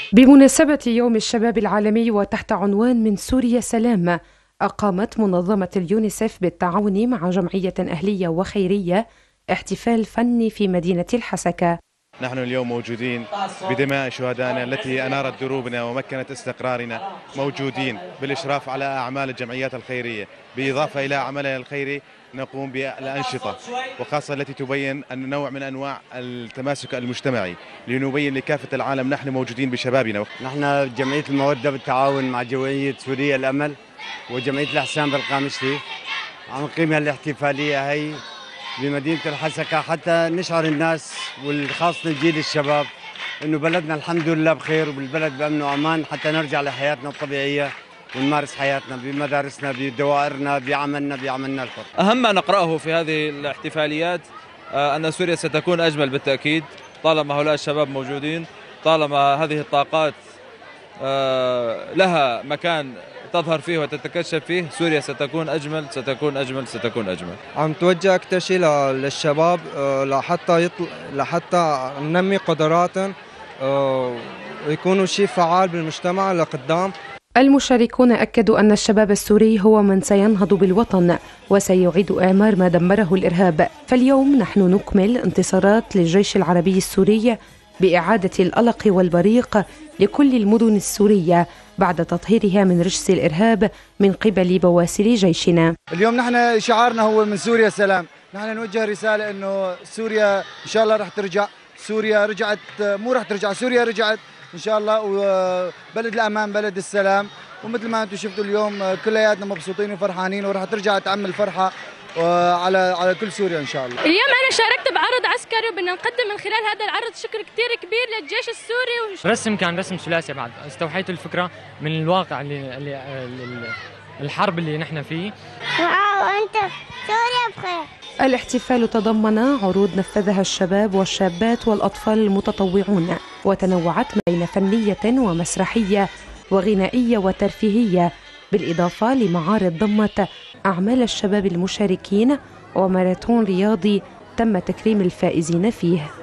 بمناسبة يوم الشباب العالمي وتحت عنوان من سوريا سلام، أقامت منظمة اليونيسف بالتعاون مع جمعية أهلية وخيرية احتفال فني في مدينة الحسكة. نحن اليوم موجودين بدماء شهدائنا التي أنارت دروبنا ومكنت استقرارنا، موجودين بالإشراف على أعمال الجمعيات الخيرية، بالإضافة إلى عملنا الخيري نقوم بالأنشطة وخاصة التي تبين أن نوع من أنواع التماسك المجتمعي، لنبين لكافة العالم نحن موجودين بشبابنا. نحن جمعية المودة بالتعاون مع جمعية سوريا الأمل وجمعية الإحسان بالقامشلي عم نقيم هالاحتفالية هي بمدينة الحسكة حتى نشعر الناس والخاصة الجيل الشباب إنه بلدنا الحمد لله بخير وبالبلد بأمن وأمان، حتى نرجع لحياتنا الطبيعية ونمارس حياتنا بمدارسنا بدوائرنا بعملنا الحر. أهم ما نقرأه في هذه الاحتفاليات أن سوريا ستكون أجمل بالتأكيد طالما هؤلاء الشباب موجودين، طالما هذه الطاقات لها مكان تظهر فيه وتتكشف فيه. سوريا ستكون أجمل ستكون أجمل ستكون أجمل. عم توجه أكثر شيء للشباب لحتى ننمي قدراتهم ويكونوا شيء فعال بالمجتمع لقدام. المشاركون أكدوا أن الشباب السوري هو من سينهض بالوطن وسيعيد إعمار ما دمره الإرهاب. فاليوم نحن نكمل انتصارات للجيش العربي السوري بإعادة الألق والبريق لكل المدن السورية بعد تطهيرها من رجس الإرهاب من قبل بواسل جيشنا. اليوم نحن شعارنا هو من سوريا سلام، نحن نوجه رسالة أنه سوريا إن شاء الله رح ترجع، سوريا رجعت، مو رح ترجع، سوريا رجعت إن شاء الله، وبلد الأمان بلد السلام. ومثل ما أنتم شفتوا اليوم كلياتنا مبسوطين وفرحانين، ورح ترجع تعم الفرحة على كل سوريا إن شاء الله. اليوم أنا شاركت بعرض عسكري وبدنا نقدم من خلال هذا العرض شكر كتير كبير للجيش السوري. كان رسم ثلاثي، بعد استوحيت الفكرة من الواقع الحرب اللي نحن فيه. وأنت سوريا بخير. الاحتفال تضمن عروض نفذها الشباب والشابات والأطفال المتطوعون، وتنوعت بين فنية ومسرحية وغنائية وترفيهية، بالإضافة لمعارض ضمت أعمال الشباب المشاركين وماراثون رياضي تم تكريم الفائزين فيه.